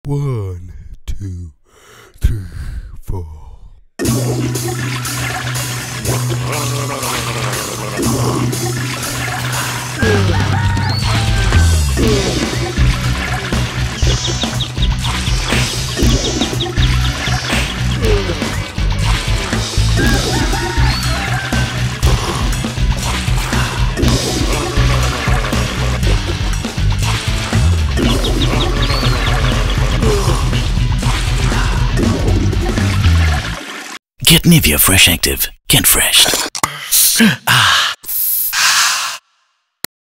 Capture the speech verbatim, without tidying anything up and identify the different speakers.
Speaker 1: One, two, three, four.
Speaker 2: Get Nivea Fresh Active. Get fresh. Ah.